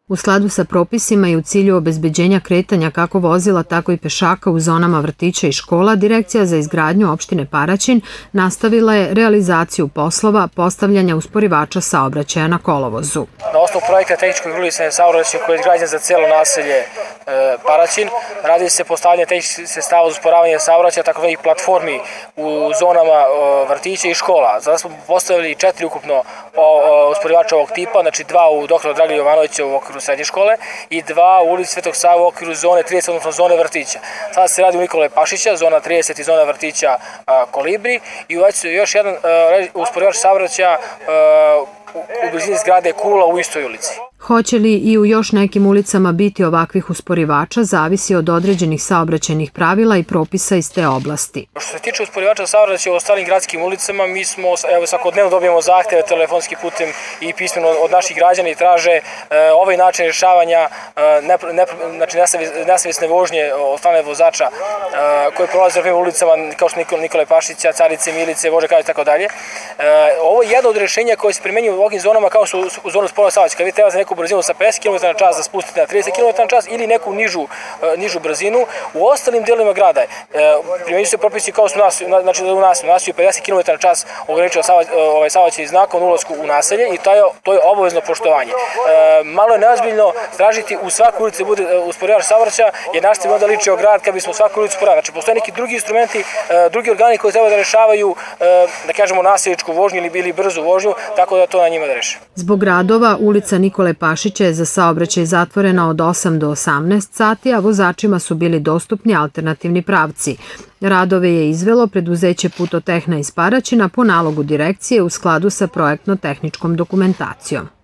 U skladu sa propisima i u cilju obezbeđenja kretanja kako vozila, tako i pešaka u zonama vrtića i škola, Direkcija za izgradnju opštine Paraćin nastavila je realizaciju poslova postavljanja usporivača saobraćaja na kolovozu. Na osnovu projekta tehničkog regulisanja saobraćaja koji je izgrađen za celo naselje Paraćin, radi se postavljanje tehničkih sredstava za usporavanje saobraćaja, takvih platformi u zonama vrtića i škola. Sada smo postavili 4 ukupno usporivača ovog tipa, znači 2 u Dr. Dragilja Jovanovića u okviru srednje škole i 2 u ulici Svetog Save u okviru zone 30, odnosno zone vrtića. Sada se radi u Nikole Pašića, zona 30 i zona vrtića Kolibri, i uveć još jedan usporivač saobraćaja u blizini zgrade Kula u istoj ulici. Hoće li i u još nekim ulicama biti ovakvih usporivača zavisi od određenih saobraćajnih pravila i propisa iz te oblasti. Što se tiče usporivača saobraćaja u ostalim gradskim ulicama, mi smo svakodnevno dobijemo zahteve telefonskim putem i pismeno od naših građana i traže ovaj način rješavanja nesavjesne vožnje od strane vozača koji prolaze ovim ulicama kao što Nikole Pašića, Carice, Milice, Vože Kajić i tako dalje. Ovo je jedno od rješenja koje se primenjuju u ovim zonama kao su u zonu spornog saobraćaja. Vi treba za neku brzinu sa 50 km/h da spustite na 30 km/h ili neku nižu brzinu. U ostalim delovima grada primenjuju se propisi kao su znači u naselju 50 km/h ograničava saobraćajni znak na ulasku u naselje i to je obavezno poštovanje. Malo je neozbiljno tražiti u svakoj ulici bude usporivač saobraćaja, jer naš tim onda liči o grad kad bismo svaku ulicu usporavali. Znači postoje neki drugi instrumenti, drugi organi koji treba da rešavaju, da kažemo, naseljičku vožnju ili brzu vožnju, tako da to na njima da reše. Zbog radova, ulica Nikole Pašića je za saobraćaj zatvorena od 8 do 18 sati, a vozačima su bili dostupni alternativni pravci. Radove je izvelo preduzeće Putotehna iz Paraćina po nalogu Direkcije u skladu sa projektno-tehničkom dokumentacijom.